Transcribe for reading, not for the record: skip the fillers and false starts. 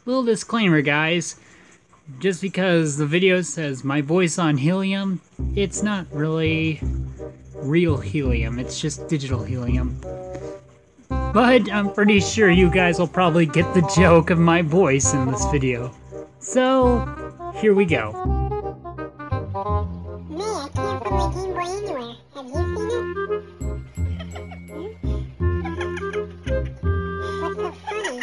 Little disclaimer, guys. Just because the video says my voice on helium, it's not really real helium, it's just digital helium. But I'm pretty sure you guys will probably get the joke of my voice in this video. So, here we go. Man, I can't put my Game Boy anywhere. Have you seen it? What's so funny?